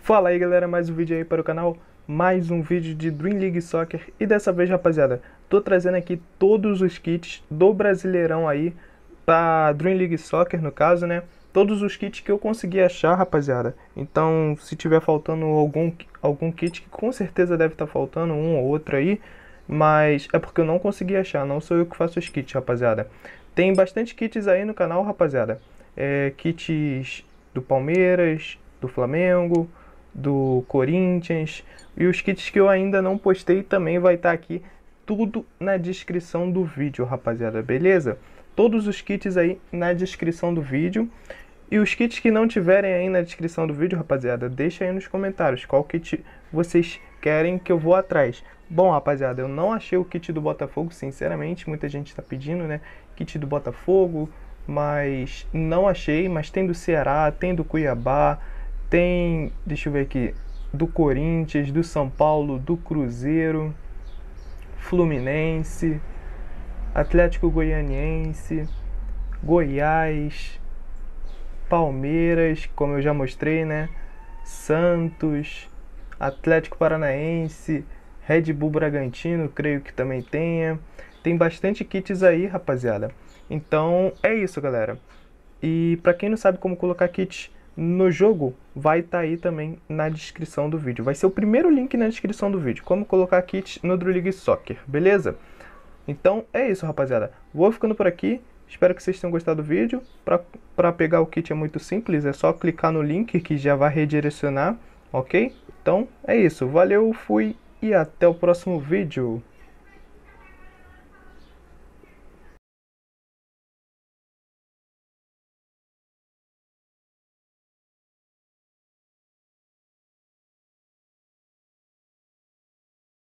Fala aí galera, mais um vídeo aí para o canal, mais um vídeo de Dream League Soccer. E dessa vez, rapaziada, tô trazendo aqui todos os kits do Brasileirão aí, pra Dream League Soccer no caso, né? Todos os kits que eu consegui achar, rapaziada. Então, se tiver faltando algum kit, que com certeza deve estar faltando um ou outro aí, mas é porque eu não consegui achar, não sou eu que faço os kits, rapaziada. Tem bastante kits aí no canal, rapaziada. Kits do Palmeiras, do Flamengo, do Corinthians, e os kits que eu ainda não postei também vai estar aqui tudo na descrição do vídeo, rapaziada, beleza? Todos os kits aí na descrição do vídeo. E os kits que não tiverem aí na descrição do vídeo, rapaziada, deixa aí nos comentários qual kit vocês querem que eu vou atrás. Bom, rapaziada, eu não achei o kit do Botafogo, sinceramente, muita gente está pedindo, né? Kit do Botafogo, mas não achei. Mas tem do Ceará, tem do Cuiabá, tem, deixa eu ver aqui, do Corinthians, do São Paulo, do Cruzeiro, Fluminense, Atlético Goianiense, Goiás, Palmeiras, como eu já mostrei, né? Santos, Atlético Paranaense, Red Bull Bragantino, creio que também tenha. Tem bastante kits aí, rapaziada. Então é isso, galera. E para quem não sabe como colocar kits no jogo, vai estar aí também na descrição do vídeo. Vai ser o primeiro link na descrição do vídeo, como colocar kits no Dream League Soccer, beleza? Então é isso, rapaziada. Vou ficando por aqui. Espero que vocês tenham gostado do vídeo. Para pegar o kit é muito simples, é só clicar no link que já vai redirecionar, ok? Então é isso, valeu, fui e até o próximo vídeo.